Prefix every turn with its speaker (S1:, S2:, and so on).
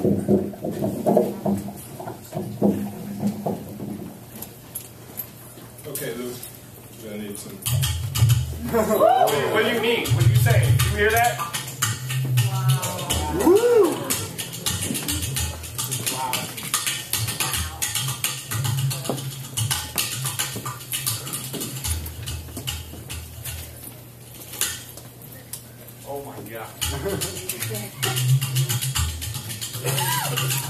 S1: Okay, Luke. We're gonna need some.
S2: What do you mean? What are you saying? Did you hear that?
S3: Wow. Woo! Wow.
S2: Oh my God.